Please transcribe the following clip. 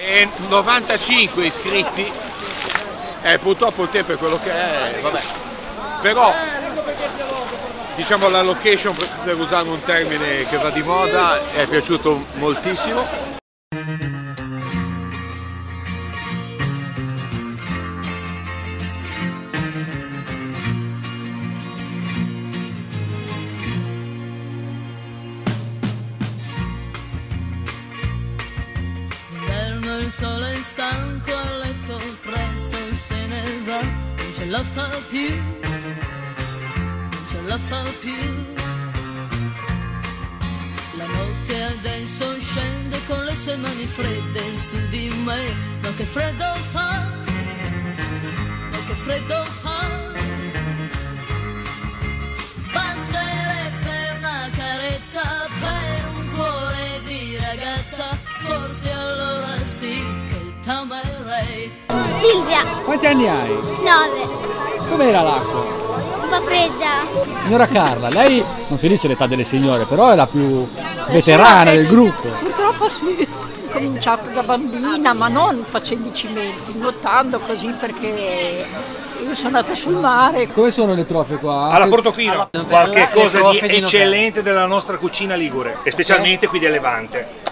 E 95 iscritti, purtroppo il tempo è quello che è, vabbè. Però diciamo la location, per usare un termine che va di moda, è piaciuto moltissimo. Il sole è stanco a letto, presto se ne va, non ce la fa più, non ce la fa più. La notte adesso scende con le sue mani fredde su di me, ma che freddo fa, ma che freddo fa. Basterebbe una carezza per un cuore di ragazza, forse allora sì che t'amerei. Silvia. Quanti anni hai? 9. Com'era l'acqua? Un po' fredda. Signora Carla, lei non si dice l'età delle signore, però è la più veterana del gruppo. Purtroppo sì, ho cominciato da bambina, ma non facendo i cimenti, nuotando così perché io sono nata sul mare. Come sono le trofie qua? Alla Portofino, qualche cosa di eccellente della nostra cucina ligure, e specialmente qui di Levante.